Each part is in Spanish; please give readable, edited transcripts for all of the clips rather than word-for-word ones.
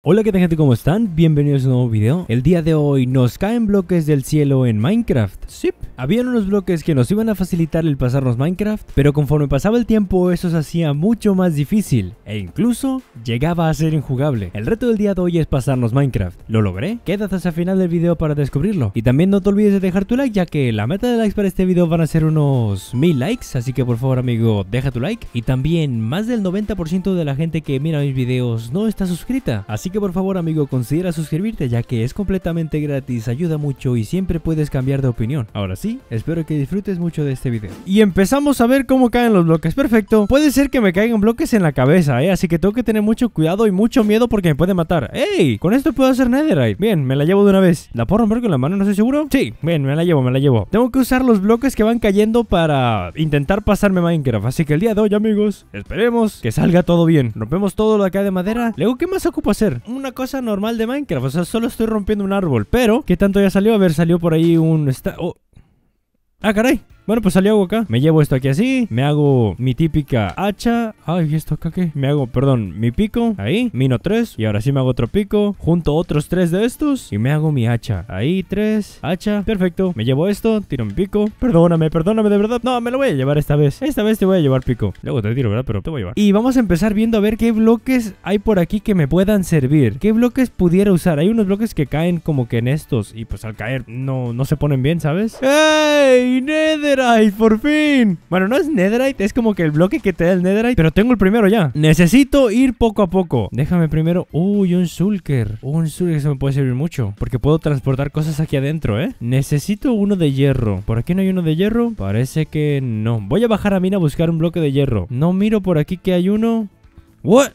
Hola, ¿qué tal, gente? ¿Cómo están? Bienvenidos a un nuevo video. El día de hoy nos caen bloques del cielo en Minecraft. Sí, habían unos bloques que nos iban a facilitar el pasarnos Minecraft, pero conforme pasaba el tiempo eso se hacía mucho más difícil e incluso llegaba a ser injugable. El reto del día de hoy es pasarnos Minecraft. ¿Lo logré? Quédate hasta el final del video para descubrirlo. Y también no te olvides de dejar tu like, ya que la meta de likes para este video van a ser unos 1000 likes, así que por favor, amigo, deja tu like. Y también más del 90% de la gente que mira mis videos no está suscrita, así que por favor, amigo, considera suscribirte, ya que es completamente gratis, ayuda mucho y siempre puedes cambiar de opinión. Ahora sí, espero que disfrutes mucho de este video. Y empezamos a ver cómo caen los bloques. Perfecto. Puede ser que me caigan bloques en la cabeza, así que tengo que tener mucho cuidado y mucho miedo porque me puede matar. ¡Ey! Con esto puedo hacer netherite. Bien, me la llevo de una vez. ¿La puedo romper con la mano? ¿No estoy seguro? Sí, bien, me la llevo. Tengo que usar los bloques que van cayendo para intentar pasarme Minecraft, así que el día de hoy, amigos, esperemos que salga todo bien. Rompemos todo lo de acá de madera. Luego, ¿qué más ocupo hacer? Una cosa normal de Minecraft, o sea, solo estoy rompiendo un árbol. Pero, ¿qué tanto ya salió? A ver, salió por ahí un... ¡Ah, caray! Bueno, pues salió algo acá. Me llevo esto aquí así. Me hago mi típica hacha. Ay, ¿esto acá qué? Me hago, perdón, mi pico. Ahí. Mino 3. Y ahora sí me hago otro pico. Junto otros 3 de estos. Y me hago mi hacha. Ahí, 3. Hacha. Perfecto. Me llevo esto. Tiro mi pico. Perdóname de verdad. No, me lo voy a llevar esta vez. Esta vez te voy a llevar pico. Luego te tiro, ¿verdad? Pero te voy a llevar. Y vamos a empezar viendo a ver qué bloques hay por aquí que me puedan servir. ¿Qué bloques pudiera usar? Hay unos bloques que caen como que en estos. Y pues al caer no se ponen bien, ¿sabes? ¡Ey! ¡Netherite! ¡Por fin! Bueno, no es netherite, es como que el bloque que te da el netherite, pero tengo el primero ya. Necesito ir poco a poco. Déjame primero... Uy, un shulker. Un shulker, eso me puede servir mucho, porque puedo transportar cosas aquí adentro, ¿eh? Necesito uno de hierro. ¿Por aquí no hay uno de hierro? Parece que no. Voy a bajar a mina a buscar un bloque de hierro. No miro por aquí que hay uno. ¿What?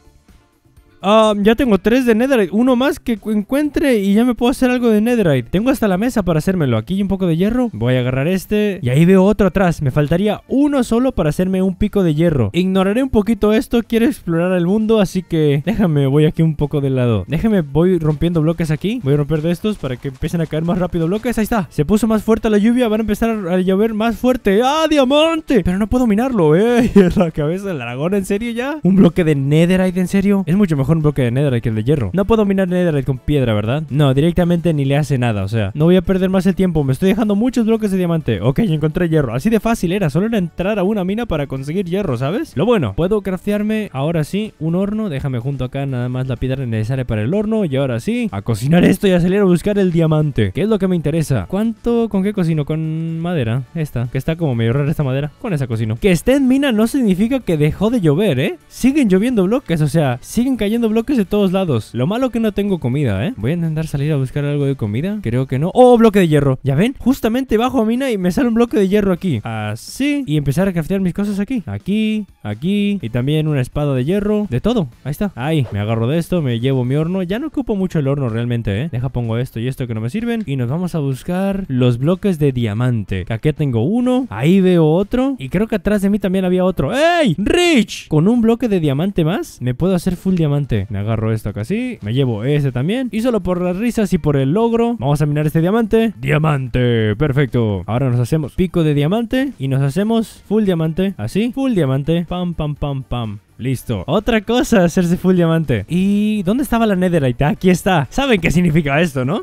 Ya tengo 3 de netherite. Uno más que encuentre y ya me puedo hacer algo de netherite. Tengo hasta la mesa para hacérmelo. Aquí hay un poco de hierro. Voy a agarrar este. Y ahí veo otro atrás. Me faltaría uno solo para hacerme un pico de hierro. Ignoraré un poquito esto. Quiero explorar el mundo, así que déjame, voy aquí un poco de lado. Déjame, voy rompiendo bloques aquí. Voy a romper de estos para que empiecen a caer más rápido bloques. Ahí está. Se puso más fuerte la lluvia. Van a empezar a llover más fuerte. ¡Ah, diamante! Pero no puedo minarlo, la cabeza del dragón, ¿en serio ya? ¿Un bloque de netherite, en serio? Es mucho mejor un bloque de netherite que el de hierro. No puedo minar netherite con piedra, ¿verdad? No, directamente ni le hace nada, o sea, no voy a perder más el tiempo. Me estoy dejando muchos bloques de diamante. Ok, encontré hierro. Así de fácil era, solo era entrar a una mina para conseguir hierro, ¿sabes? Lo bueno, puedo craftearme ahora sí un horno. Déjame junto acá nada más la piedra necesaria para el horno. Y ahora sí, a cocinar esto y a salir a buscar el diamante, ¿qué es lo que me interesa? ¿Cuánto? ¿Con qué cocino? Con madera, esta, que está como medio rara esta madera. Con esa cocino. Que esté en mina no significa que dejó de llover, ¿eh? Siguen lloviendo bloques, o sea, siguen cayendo bloques de todos lados. Lo malo que no tengo comida, ¿eh? Voy a intentar salir a buscar algo de comida. Creo que no. ¡Oh, bloque de hierro! ¿Ya ven? Justamente bajo a mina y me sale un bloque de hierro aquí. Así. Y empezar a craftear mis cosas aquí. Aquí, aquí. Y también una espada de hierro. De todo. Ahí está. Ahí. Me agarro de esto. Me llevo mi horno. Ya no ocupo mucho el horno realmente, ¿eh? Deja, pongo esto y esto que no me sirven. Y nos vamos a buscar los bloques de diamante. Aquí tengo uno. Ahí veo otro. Y creo que atrás de mí también había otro. ¡Ey! ¡Rich! Con un bloque de diamante más, me puedo hacer full diamante. Me agarro esto acá así. Me llevo ese también. Y solo por las risas y por el logro, vamos a minar este diamante. ¡Diamante! Perfecto. Ahora nos hacemos pico de diamante. Y nos hacemos full diamante. Así. Full diamante. Pam, pam, pam, pam. Listo. Otra cosa, hacerse full diamante. ¿Y dónde estaba la netherite? Aquí está. ¿Saben qué significa esto, no?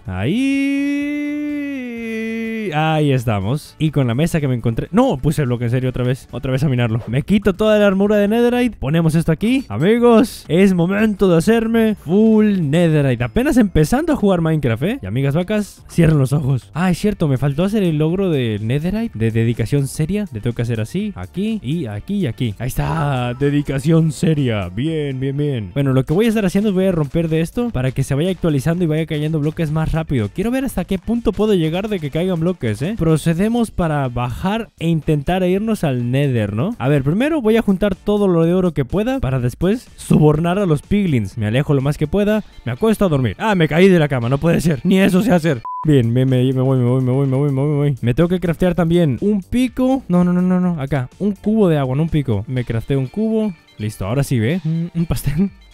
Ahí estamos. Y con la mesa que me encontré... No, puse el bloque en serio otra vez. Otra vez a minarlo. Me quito toda la armadura de netherite. Ponemos esto aquí. Amigos, es momento de hacerme full netherite. Apenas empezando a jugar Minecraft, ¿eh? Y amigas vacas, cierren los ojos. Ah, es cierto, me faltó hacer el logro de netherite. De dedicación seria. Le tengo que hacer así. Aquí y aquí y aquí. Ahí está. Dedicación seria. Bien, bien, bien. Bueno, lo que voy a estar haciendo es voy a romper de esto para que se vaya actualizando y vaya cayendo bloques más rápido. Quiero ver hasta qué punto puedo llegar de que caigan bloques, ¿eh? Procedemos para bajar e intentar irnos al nether, ¿no? A ver, primero voy a juntar todo lo de oro que pueda para después sobornar a los piglins. Me alejo lo más que pueda. Me acuesto a dormir. Ah, me caí de la cama. No puede ser. Ni eso sé hacer. Bien, me voy. Me tengo que craftear también un pico. No. Acá. Un cubo de agua, no un pico. Me crafteo un cubo. Listo, ahora sí, ¿ve? Un pastel.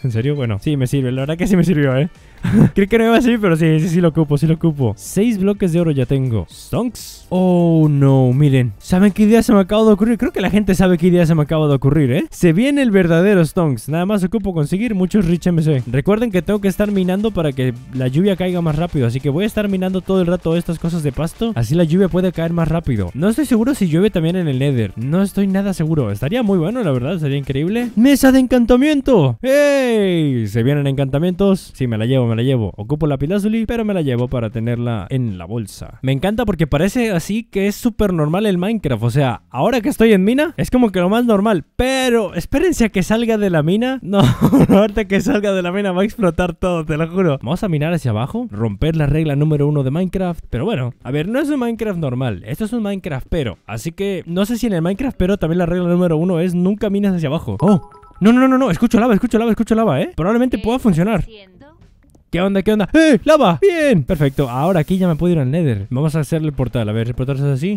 ¿En serio? Bueno, sí me sirve. La verdad que sí me sirvió, Creí que no iba a servir, pero sí lo ocupo, 6 bloques de oro ya tengo. Stonks. Oh, no, miren. ¿Saben qué idea se me acaba de ocurrir? Creo que la gente sabe qué idea se me acaba de ocurrir, Se viene el verdadero Stonks. Nada más ocupo conseguir muchos Rich MC. Recuerden que tengo que estar minando para que la lluvia caiga más rápido. Así que voy a estar minando todo el rato estas cosas de pasto. Así la lluvia puede caer más rápido. No estoy seguro si llueve también en el Nether. No estoy nada seguro. Estaría muy bueno, la verdad. Estaría increíble. ¡Mesa de encantamiento! ¡Hey! ¿Se vienen encantamientos? Sí, me la llevo. Ocupo la pilazuli, pero me la llevo para tenerla en la bolsa. Me encanta porque parece así que es súper normal el Minecraft. O sea, ahora que estoy en mina, es como que lo más normal. Pero, espérense a que salga de la mina. No, ahorita que salga de la mina va a explotar todo, te lo juro. Vamos a minar hacia abajo, romper la regla número 1 de Minecraft. Pero bueno, a ver, no es un Minecraft normal. Esto es un Minecraft pero. Así que, no sé si en el Minecraft pero también la regla número 1 es nunca minas hacia abajo. ¡Oh! No, escucho lava, Probablemente pueda funcionar. ¿Qué onda? ¡Eh! ¡Lava! ¡Bien! Perfecto, ahora aquí ya me puedo ir al Nether. Vamos a hacerle el portal, a ver, el portal es así.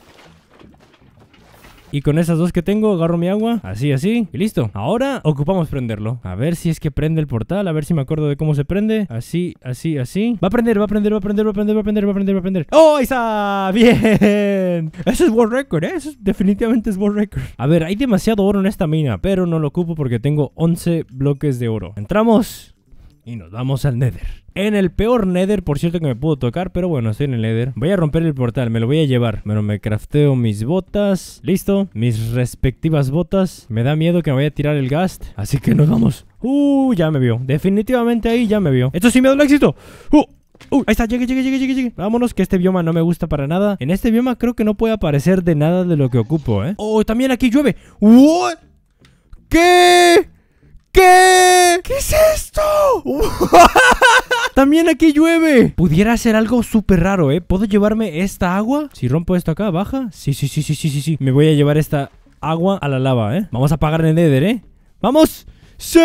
Y con esas dos que tengo, agarro mi agua, así, y listo. Ahora ocupamos prenderlo. A ver si es que prende el portal, a ver si me acuerdo de cómo se prende. Así. Va a prender. ¡Oh, ahí está! ¡Bien! Eso es World Record, Eso definitivamente es World Record. A ver, hay demasiado oro en esta mina, pero no lo ocupo porque tengo 11 bloques de oro. Entramos y nos vamos al Nether. En el peor Nether, por cierto, que me puedo tocar, pero bueno, estoy en el Nether. Voy a romper el portal, me lo voy a llevar. Bueno, me crafteo mis botas. Listo, mis respectivas botas. Me da miedo que me vaya a tirar el ghast, así que nos vamos. Ya me vio. Definitivamente ahí ya me vio. Esto sí me da el éxito. Ahí está, llegué. Vámonos, que este bioma no me gusta para nada. En este bioma creo que no puede aparecer de nada de lo que ocupo, Oh, también aquí llueve. ¿What? ¿Qué? ¿Qué es esto? También aquí llueve. Pudiera ser algo súper raro, ¿Puedo llevarme esta agua? Si rompo esto acá, ¿baja? Sí. Me voy a llevar esta agua a la lava, Vamos a apagar el Nether, ¡Vamos! ¡Sí!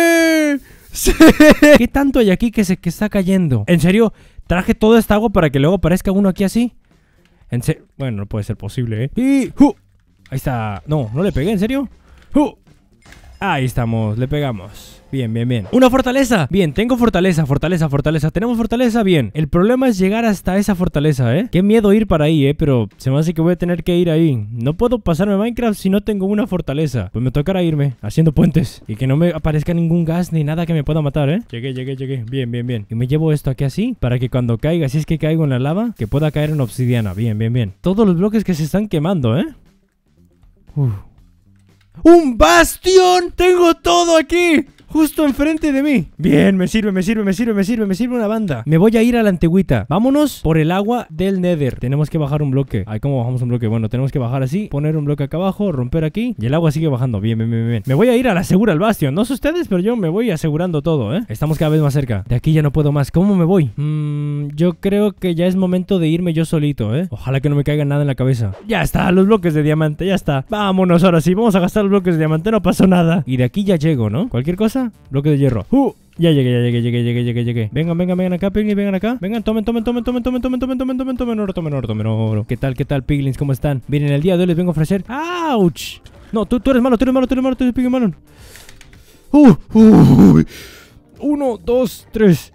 ¿Qué tanto hay aquí que está cayendo? ¿En serio? ¿Traje toda esta agua para que luego aparezca uno aquí así? ¿En serio? Bueno, no puede ser posible, Ahí está. No le pegué, ¿en serio? Ahí estamos, le pegamos. Bien. ¡Una fortaleza! Bien, tengo fortaleza. ¿Tenemos fortaleza? Bien. El problema es llegar hasta esa fortaleza, Qué miedo ir para ahí, pero se me hace que voy a tener que ir ahí. No puedo pasarme Minecraft si no tengo una fortaleza. Pues me tocará irme haciendo puentes. Y que no me aparezca ningún gas ni nada que me pueda matar, Llegué. Bien. Y me llevo esto aquí así, para que cuando caiga, si es que caigo en la lava, que pueda caer en obsidiana. Bien. Todos los bloques que se están quemando, ¡Un bastión! ¡Tengo todo aquí! Justo enfrente de mí. Bien, me sirve una banda. Me voy a ir a la antigüita. Vámonos por el agua del Nether. Tenemos que bajar un bloque. Ay, ¿cómo bajamos un bloque? Bueno, tenemos que bajar así, poner un bloque acá abajo, romper aquí, y el agua sigue bajando. Bien. Me voy a ir a la segura al Bastion. No sé ustedes, pero yo me voy asegurando todo, Estamos cada vez más cerca. De aquí ya no puedo más. ¿Cómo me voy? Yo creo que ya es momento de irme yo solito, Ojalá que no me caiga nada en la cabeza. Ya está, los bloques de diamante, ya está. Vámonos ahora sí, vamos a gastar los bloques de diamante, no pasó nada. Y de aquí ya llego, ¿no? Cualquier cosa, bloque de hierro. Ya llegué. Vengan acá, piglins, vengan acá. Vengan, tomen oro. ¿Qué tal, piglins? ¿Cómo están? Miren, el día de hoy les vengo a ofrecer. ¡Auch! No, tú eres malo, tú eres piglin malo. 1, 2, 3.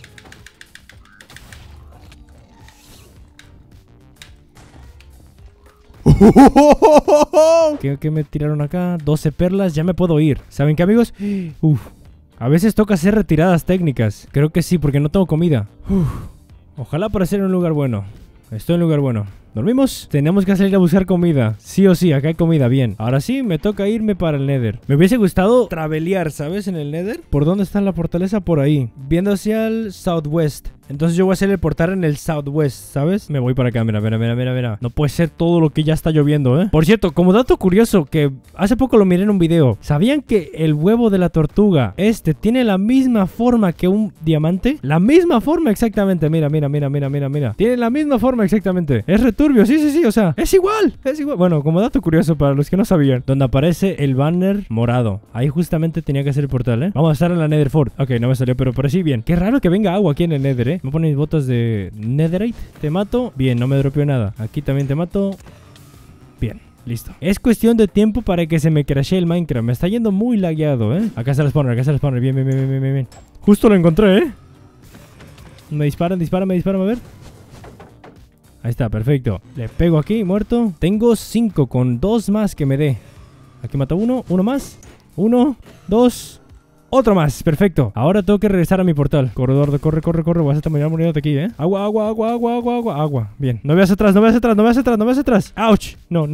¿Qué me tiraron acá? 12 perlas, ya me puedo ir. ¿Saben qué, amigos? A veces toca hacer retiradas técnicas. Creo que sí, porque no tengo comida. Ojalá para ser en un lugar bueno. Estoy en un lugar bueno. ¿Dormimos? Tenemos que salir a buscar comida. Sí o sí, acá hay comida, bien. Ahora sí, me toca irme para el Nether. Me hubiese gustado travelear, ¿sabes? En el Nether. ¿Por dónde está la fortaleza? Por ahí. Viendo hacia el Southwest. Entonces yo voy a hacer el portal en el Southwest, ¿sabes? Me voy para acá, mira. No puede ser todo lo que ya está lloviendo, Por cierto, como dato curioso, que hace poco lo miré en un video. ¿Sabían que el huevo de la tortuga, tiene la misma forma que un diamante? La misma forma exactamente, mira. Tiene la misma forma exactamente. Es returbio, sí, o sea, es igual. Bueno, como dato curioso para los que no sabían, donde aparece el banner morado. Ahí justamente tenía que hacer el portal, Vamos a estar en la Nether Fort. Ok, no me salió, pero parecí bien. Qué raro que venga agua aquí en el Nether, Me ponen mis botas de Netherite. Te mato. Bien, no me dropeó nada. Aquí también te mato. Bien. Listo. Es cuestión de tiempo para que se me crashee el Minecraft. Me está yendo muy lagueado, ¿eh? Acá está el spawner, acá está el spawner. Bien, bien, bien, bien, bien, bien. Justo lo encontré, ¿eh? Me disparan, a ver. Ahí está, perfecto. Le pego aquí, muerto. Tengo 5 con 2 más que me dé. Aquí mato uno más. 1, 2... Otro más, perfecto. Ahora tengo que regresar a mi portal. Corredor, corre. Voy a terminar muriendo de aquí, ¿eh? Agua. Bien. No veas atrás. ¡Auch! No.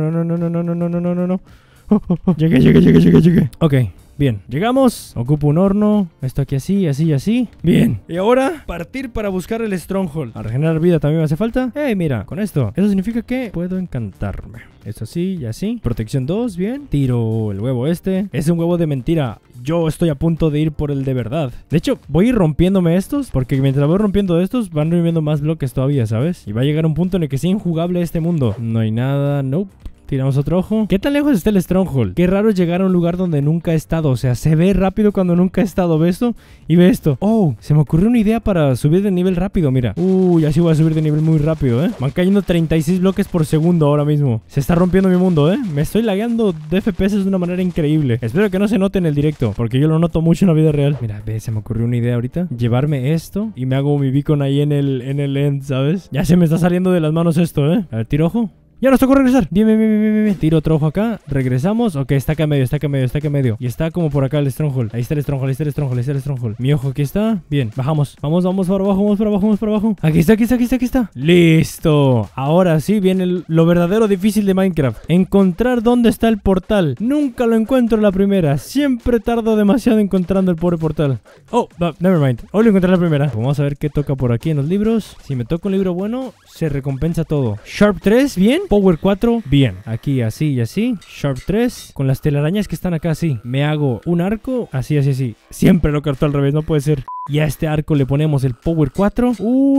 Llegué. Ok. Bien, llegamos. Ocupo un horno. Esto aquí así. Bien. Y ahora, partir para buscar el Stronghold. A regenerar vida también me hace falta. Mira, con esto. Eso significa que puedo encantarme. Esto así y así. Protección 2, bien. Tiro el huevo este. Es un huevo de mentira. Yo estoy a punto de ir por el de verdad. De hecho, voy a ir rompiéndome estos. Porque mientras voy rompiendo estos, van reviviendo más bloques todavía, ¿sabes? Y va a llegar un punto en el que sea injugable este mundo. No hay nada, nope. Tiramos otro ojo. ¿Qué tan lejos está el Stronghold? Qué raro es llegar a un lugar donde nunca he estado. O sea, se ve rápido cuando nunca he estado. ¿Ve esto? Y ve esto. Oh, se me ocurrió una idea para subir de nivel rápido, mira. Así voy a subir de nivel muy rápido, ¿eh? Van cayendo 36 bloques por segundo ahora mismo. Se está rompiendo mi mundo, ¿eh? Me estoy lagueando de FPS de una manera increíble. Espero que no se note en el directo, porque yo lo noto mucho en la vida real. Mira, ve, se me ocurrió una idea ahorita. Llevarme esto y me hago mi beacon ahí en el end, ¿sabes? Ya se me está saliendo de las manos esto, ¿eh? A ver, tiro ojo. Ya nos tocó regresar. Bien. Tiro otro ojo acá. Regresamos. Ok, está acá en medio. Y está como por acá el Stronghold. Ahí está el Stronghold. Mi ojo aquí está. Bien, bajamos. Vamos para abajo. Aquí está. Listo. Ahora sí viene lo verdadero difícil de Minecraft. Encontrar dónde está el portal. Nunca lo encuentro la primera. Siempre tardo demasiado encontrando el pobre portal. Oh, never mind. Hoy lo encontré la primera. Vamos a ver qué toca por aquí en los libros. Si me toca un libro bueno, se recompensa todo. Sharp 3, bien. Power 4, bien. Aquí así y así. Sharp 3. Con las telarañas que están acá así. Me hago un arco. Así. Siempre lo corto al revés, no puede ser. Y a este arco le ponemos el Power 4.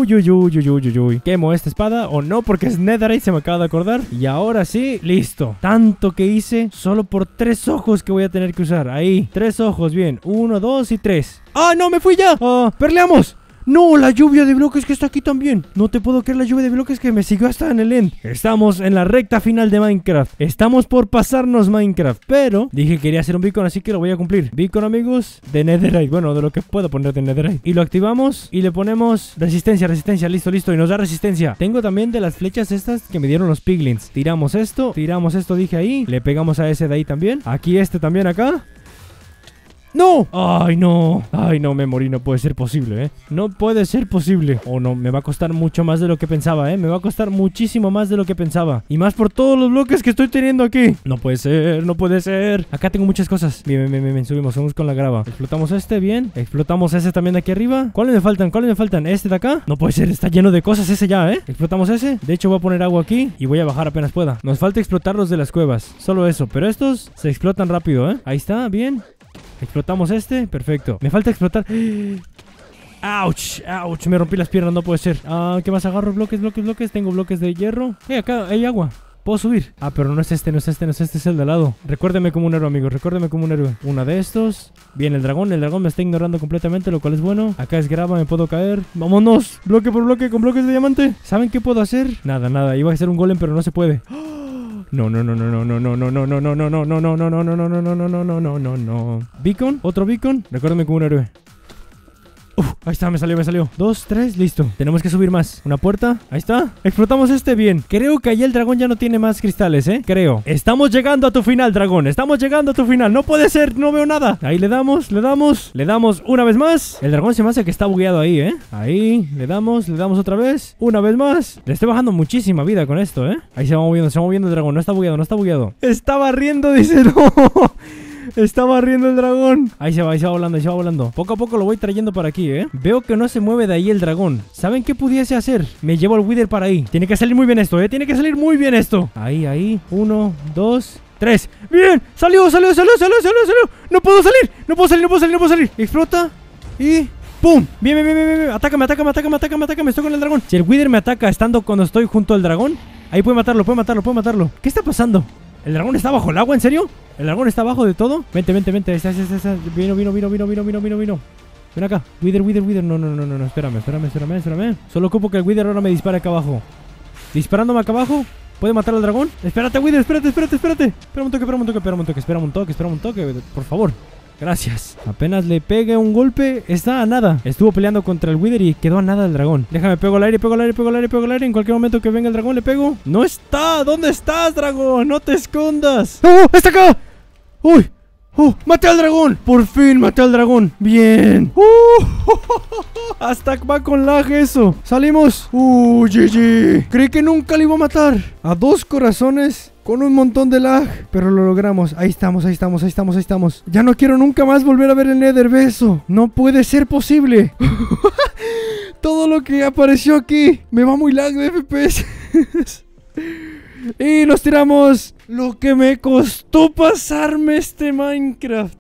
Uy. Quemo esta espada o no, porque es Netherite, se me acaba de acordar. Y ahora sí, listo. Tanto que hice solo por 3 ojos que voy a tener que usar. Ahí, 3 ojos, bien. 1, 2 y 3. ¡Ah, no! ¡Me fui ya! ¡Perleamos! No, la lluvia de bloques que está aquí también. No te puedo creer la lluvia de bloques que me siguió hasta en el end. Estamos en la recta final de Minecraft. Estamos por pasarnos Minecraft. Pero dije que quería hacer un beacon, así que lo voy a cumplir. Beacon, amigos, de Netherite. Bueno, de lo que puedo poner de Netherite. Y lo activamos y le ponemos resistencia. Listo. Y nos da resistencia. Tengo también de las flechas estas que me dieron los piglins. Tiramos esto, dije ahí. Le pegamos a ese de ahí también. Aquí este también acá. ¡No! ¡Ay, no! Me morí. No puede ser posible, ¿eh? No puede ser posible. Oh, no. Me va a costar mucho más de lo que pensaba, ¿eh? Me va a costar muchísimo más de lo que pensaba. Y más por todos los bloques que estoy teniendo aquí. No puede ser. Acá tengo muchas cosas. Bien. Subimos con la grava. Explotamos este, bien. Explotamos ese también de aquí arriba. ¿Cuáles me faltan? Este de acá. No puede ser. Está lleno de cosas ese ya, ¿eh? Explotamos ese. De hecho, voy a poner agua aquí. Y voy a bajar apenas pueda. Nos falta explotar los de las cuevas. Solo eso. Pero estos se explotan rápido, ¿eh? Ahí está, bien. Explotamos este, perfecto. Me falta explotar. ¡Auch! Me rompí las piernas, no puede ser. ¿Qué más agarro? Bloques. Tengo bloques de hierro. Acá hay agua. Puedo subir. Pero no es este, es el de al lado. Recuérdeme como un héroe, amigos. Una de estos. Bien, el dragón me está ignorando completamente, lo cual es bueno. Acá es grava, me puedo caer. ¡Vámonos! Bloque por bloque con bloques de diamante. ¿Saben qué puedo hacer? Nada. Iba a ser un golem, pero no se puede. No. Beacon, otro beacon. Recuérdame como un héroe. Ahí está, me salió. 2, 3, listo. Tenemos que subir más. Una puerta, ahí está. Explotamos este, bien. Creo que allá el dragón ya no tiene más cristales, creo. Estamos llegando a tu final, dragón. No puede ser, no veo nada. Ahí le damos una vez más. El dragón se me hace que está bugueado ahí, Ahí, le damos otra vez. Una vez más. Le estoy bajando muchísima vida con esto, Ahí se va moviendo el dragón. No está bugueado. Está barriendo, dice, no. Está barriendo el dragón. Ahí se va volando. Poco a poco lo voy trayendo para aquí, Veo que no se mueve de ahí el dragón. ¿Saben qué pudiese hacer? Me llevo el Wither para ahí. Tiene que salir muy bien esto, Ahí. 1, 2, 3. ¡Bien! ¡Salió! ¡No puedo salir! Explota. Y... ¡pum! Bien. Atácame. Estoy con el dragón. Si el Wither me ataca estando cuando estoy junto al dragón, ahí puede matarlo. ¿Qué está pasando? ¿El dragón está bajo el agua? ¿En serio? ¿El dragón está abajo de todo? Vente. Está. Vino. Ven acá. Wither. No. Espérame. Solo ocupo que el Wither ahora me dispare acá abajo. Disparándome acá abajo. ¿Puede matar al dragón? Espérate, Wither, espérate. Espera un toque, por favor. Gracias. Apenas le pegue un golpe, está a nada. Estuvo peleando contra el Wither y quedó a nada el dragón. Déjame, pego al aire. En cualquier momento que venga el dragón le pego. ¡No está! ¿Dónde estás, dragón? ¡No te escondas! ¡Oh! ¡Está acá! ¡Uy! ¡Oh! ¡Maté al dragón! ¡Por fin maté al dragón! ¡Bien! Hasta va con lag eso. ¡Salimos! GG. Creí que nunca le iba a matar. A 2 corazones con un montón de lag. Pero lo logramos. Ahí estamos. Ya no quiero nunca más volver a ver el Nether. Beso. No puede ser posible. Todo lo que apareció aquí me va muy lag de FPS. Y nos tiramos. Lo que me costó pasarme este Minecraft.